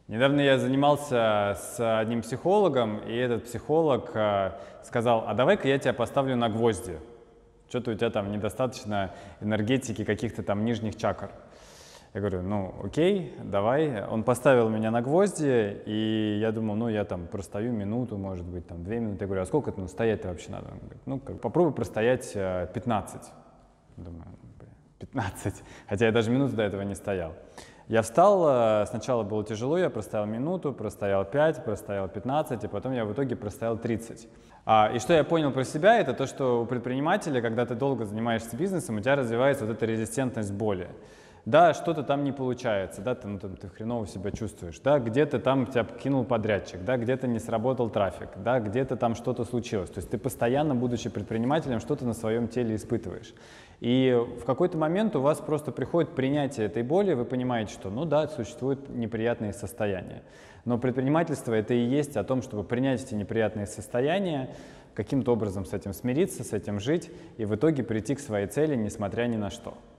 Недавно я занимался с одним психологом, и этот психолог сказал: а давай-ка я тебя поставлю на гвозди. Что-то у тебя там недостаточно энергетики каких-то там нижних чакр. Я говорю: ну окей, давай. Он поставил меня на гвозди, и я думал, ну я там простою минуту, может быть, там 2 минуты. Я говорю: а сколько это, стоять-то вообще надо? Он говорит: ну попробуй простоять 15. Думаю: 15. Хотя я даже минуту до этого не стоял. Я встал, сначала было тяжело, я простоял минуту, простоял 5, простоял 15, и потом я в итоге простоял 30. И что я понял про себя, это то, что у предпринимателя, когда ты долго занимаешься бизнесом, у тебя развивается вот эта резистентность боли. Да, что-то там не получается, да, ты хреново себя чувствуешь, да, где-то там тебя кинул подрядчик, да, где-то не сработал трафик, да, где-то там что-то случилось. То есть ты постоянно, будучи предпринимателем, что-то на своем теле испытываешь. И в какой-то момент у вас просто приходит принятие этой боли, вы понимаете, что, ну да, существуют неприятные состояния. Но предпринимательство — это и есть о том, чтобы принять эти неприятные состояния, каким-то образом с этим смириться, с этим жить и в итоге прийти к своей цели, несмотря ни на что.